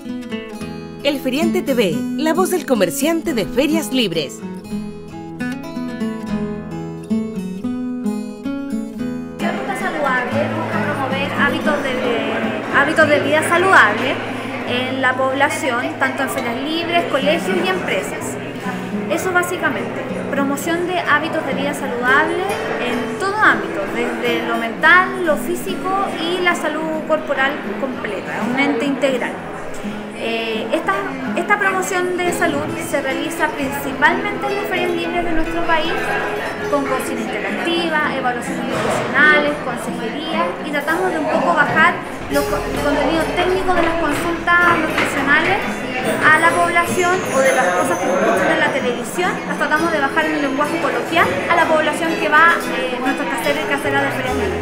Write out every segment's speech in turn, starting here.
El Feriante TV, la voz del comerciante de Ferias Libres. La Ruta Saludable busca promover hábitos de vida saludable en la población, tanto en ferias libres, colegios y empresas. Eso básicamente, promoción de hábitos de vida saludable en todo ámbito, desde lo mental, lo físico y la salud corporal completa, un ente integral. Esta promoción de salud se realiza principalmente en las ferias libres de nuestro país, con cocina interactiva, evaluaciones nutricionales, consejería, y tratamos de un poco bajar el contenido técnico de las consultas nutricionales a la población, o de las cosas que escuchan en la televisión, las tratamos de bajar en el lenguaje coloquial a la población que va nuestros caseros y caseras de ferias libres.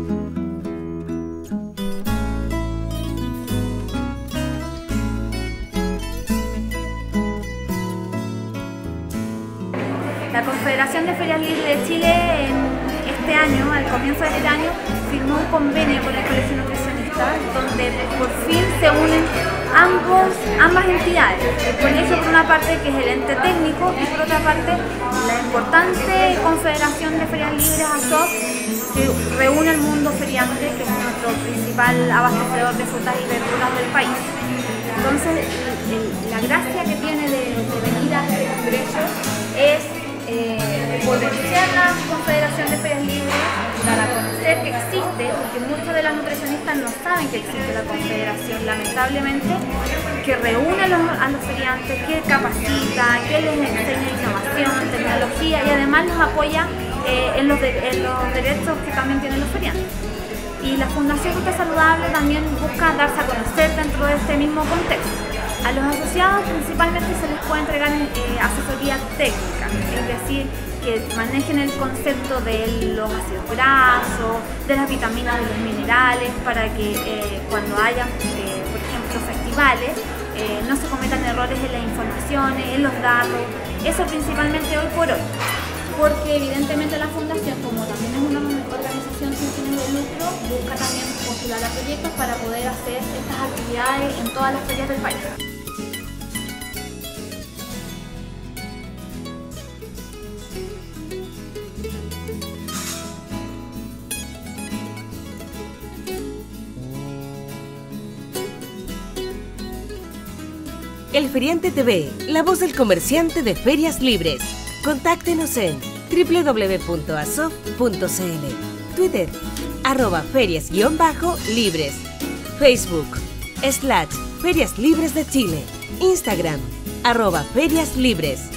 La Confederación de Ferias Libres de Chile este año, al comienzo de este año, firmó un convenio con el Colegio Nutricionista, donde por fin se unen ambas entidades. El colegio, por una parte, que es el ente técnico, y por otra parte la importante Confederación de Ferias Libres, ASOF, que reúne el mundo feriante, que es nuestro principal abastecedor de frutas y verduras del país. Entonces, la gracia que tiene de venir a este congreso es potenciar la Confederación de Ferias Libres, dar a conocer que existe, porque muchos de las nutricionistas no saben que existe la Confederación, lamentablemente, que reúne a los feriantes, que capacita, que les enseña innovación, tecnología, y además los apoya en los derechos que también tienen los feriantes. Y la Fundación Ruta Saludable también busca darse a conocer dentro de este mismo contexto. A los asociados principalmente se les puede entregar asesoría técnica, es decir, que manejen el concepto de los ácidos grasos, de las vitaminas, de los minerales, para que cuando haya, por ejemplo, festivales, no se cometan errores en las informaciones, en los datos. Eso principalmente hoy por hoy, porque evidentemente la Fundación, como también es una organización sin fines de lucro, busca también postular a proyectos para poder hacer estas actividades en todas las ferias del país. El Feriante TV, la voz del comerciante de Ferias Libres. Contáctenos en www.asof.cl, Twitter, @ferias_libres, Facebook, /Ferias Libres de Chile, Instagram, @Ferias Libres.